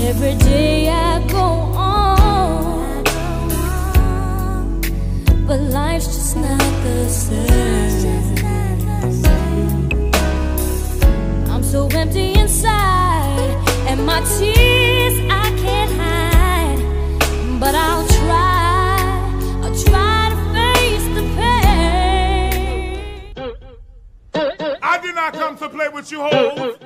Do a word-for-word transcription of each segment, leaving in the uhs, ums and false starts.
Every day I go on, but life's just not the same. I'm so empty inside, and my tears I can't hide. But I'll try, I'll try to face the pain. I did not come to play with you hoes.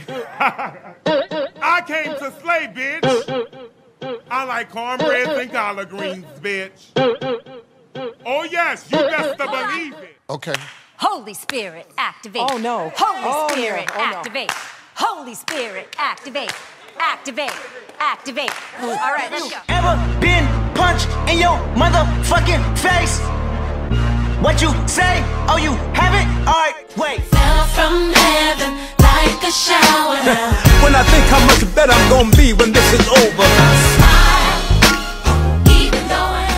I came to slay, bitch. I like cornbread and collard greens, bitch. Oh yes, you best to believe it. Okay. Holy Spirit, activate. Oh no. Holy oh, Spirit, no. oh, activate. No. Holy Spirit, activate. Activate. Activate. All right, let's go. Ever been punched in your motherfucking face? What you say? Oh, you haven't? Alright, wait. Fell from heaven like a shower now. When I think how much better I'm gonna be when this is over. Smile, keep going.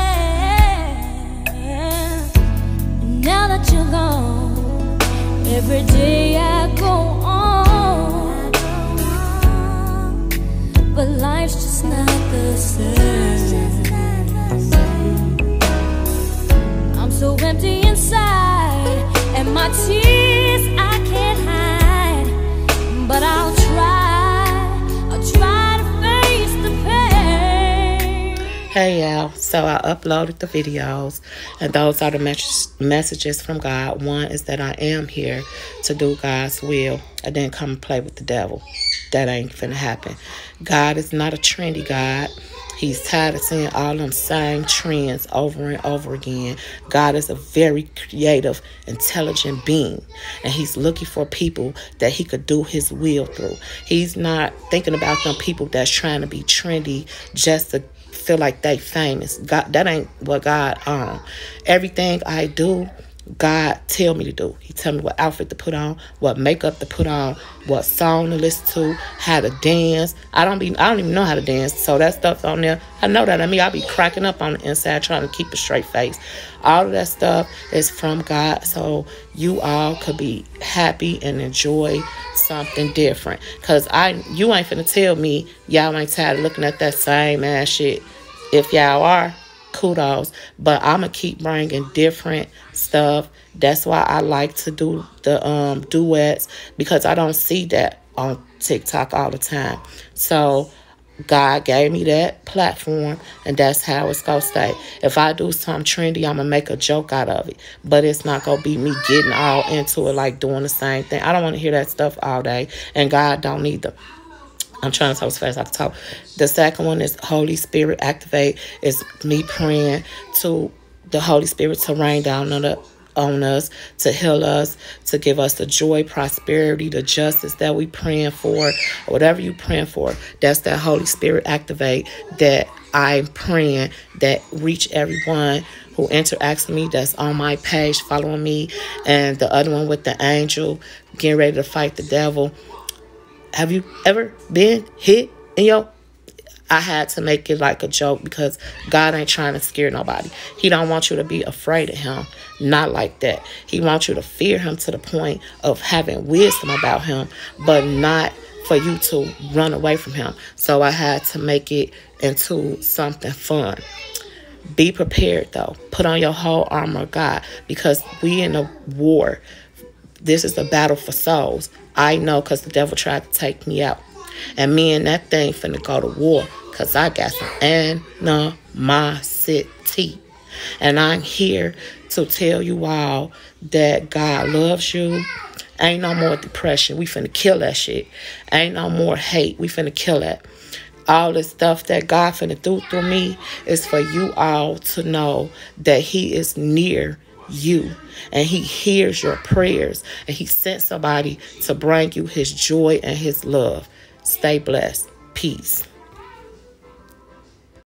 Now that you're gone, every day I go on, but life's just not the same. I'm so empty inside, and my tears I can't hide. But I'll try, I'll try to face the pain. Hey y'all, so I uploaded the videos, and those are the mes messages from God. One is that I am here to do God's will. I didn't come and play with the devil. That ain't finna happen. God is not a trendy God. He's tired of seeing all them same trends over and over again. God is a very creative, intelligent being, and he's looking for people that he could do his will through. He's not thinking about them people that's trying to be trendy just to feel like they famous. God, that ain't what God um. Everything I do, God tell me to do. He tell me what outfit to put on, what makeup to put on, what song to listen to, how to dance. I don't be I don't even know how to dance, so that stuff's on there. I know that. I mean, I'll be cracking up on the inside trying to keep a straight face. All of that stuff is from God, so you all could be happy and enjoy something different. Cause I, you ain't finna tell me y'all ain't tired of looking at that same ass shit. If y'all are, kudos, but I'm gonna keep bringing different stuff. That's why I like to do the um duets, because I don't see that on TikTok all the time. So God gave me that platform, and that's how it's gonna stay. If I do something trendy, I'm gonna make a joke out of it, but it's not gonna be me getting all into it, like doing the same thing. I don't want to hear that stuff all day, and God don't either. I'm trying to talk as fast as I can talk. The second one is Holy Spirit activate. Is me praying to the Holy Spirit to rain down on, the, on us, to heal us, to give us the joy, prosperity, the justice that we praying for. Whatever you praying for, that's that Holy Spirit activate that I'm praying that reach everyone who interacts with me, that's on my page following me. And the other one with the angel getting ready to fight the devil. Have you ever been hit in your... I had to make it like a joke, because God ain't trying to scare nobody. He don't want you to be afraid of him. Not like that. He wants you to fear him to the point of having wisdom about him, but not for you to run away from him. So I had to make it into something fun. Be prepared, though. Put on your whole armor of God, because we in a war. This is a battle for souls. I know, because the devil tried to take me out. And me and that thing finna go to war, because I got some animosity. And I'm here to tell you all that God loves you. Ain't no more depression. We finna kill that shit. Ain't no more hate. We finna kill that. All this stuff that God finna do through me is for you all to know that he is near you, and he hears your prayers, and he sent somebody to bring you his joy and his love. Stay blessed. Peace.